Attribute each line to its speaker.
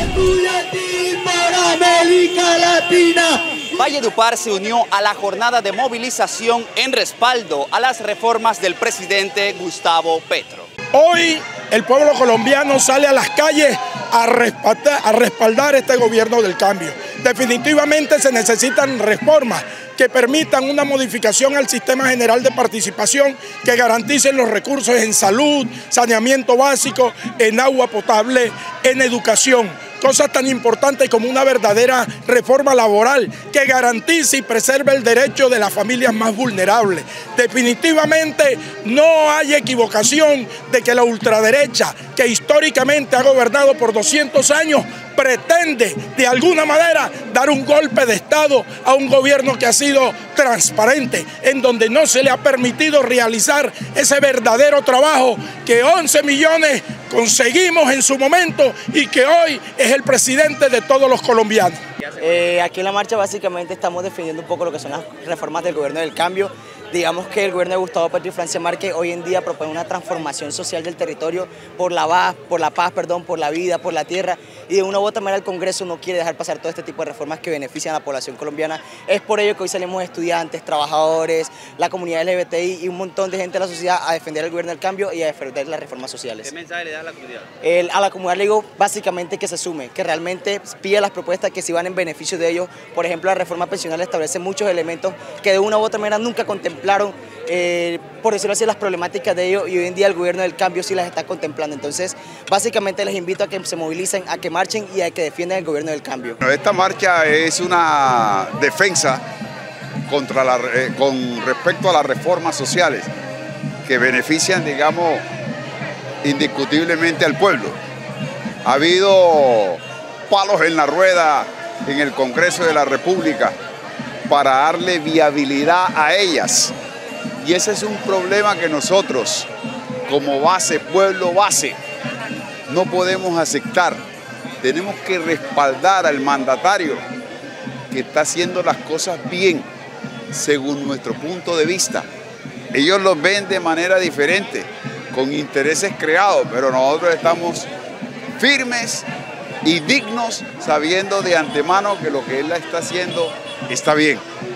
Speaker 1: estudiantil para América Latina.
Speaker 2: Valledupar se unió a la jornada de movilización en respaldo a las reformas del presidente Gustavo Petro.
Speaker 3: Hoy el pueblo colombiano sale a las calles a respaldar este gobierno del cambio. Definitivamente se necesitan reformas que permitan una modificación al sistema general de participación, que garanticen los recursos en salud, saneamiento básico, en agua potable, en educación. Cosas tan importantes como una verdadera reforma laboral que garantice y preserve el derecho de las familias más vulnerables. Definitivamente no hay equivocación de que la ultraderecha, que históricamente ha gobernado por 200 años, pretende de alguna manera dar un golpe de Estado a un gobierno que ha sido transparente, en donde no se le ha permitido realizar ese verdadero trabajo que 11 millones conseguimos en su momento y que hoy es el presidente de todos los colombianos.
Speaker 4: Aquí en la marcha básicamente estamos defendiendo un poco lo que son las reformas del gobierno del cambio. Digamos que el gobierno de Gustavo Petro y Francia Márquez hoy en día propone una transformación social del territorio por la paz, por la vida, por la tierra, y de una u otra manera el Congreso no quiere dejar pasar todo este tipo de reformas que benefician a la población colombiana. Es por ello que hoy salimos estudiantes, trabajadores, la comunidad LGBTI y un montón de gente de la sociedad a defender el gobierno del cambio y a defender las reformas sociales.
Speaker 2: ¿Qué mensaje le das a la comunidad?
Speaker 4: A la comunidad le digo básicamente que se sume, que realmente pida las propuestas que sí van en beneficio de ellos. Por ejemplo, la reforma pensional establece muchos elementos que de una u otra manera nunca contemplaron, por decirlo así, las problemáticas de ellos, y hoy en día el gobierno del cambio sí las está contemplando. Entonces, básicamente les invito a que se movilicen, a que marchen y a que defiendan el gobierno del cambio.
Speaker 5: Esta marcha es una defensa con respecto a las reformas sociales que benefician, digamos, indiscutiblemente al pueblo. Ha habido palos en la rueda en el Congreso de la República para darle viabilidad a ellas. Y ese es un problema que nosotros, como base, pueblo base, no podemos aceptar. Tenemos que respaldar al mandatario que está haciendo las cosas bien, según nuestro punto de vista. Ellos los ven de manera diferente, con intereses creados, pero nosotros estamos firmes y dignos, sabiendo de antemano que lo que él está haciendo está bien.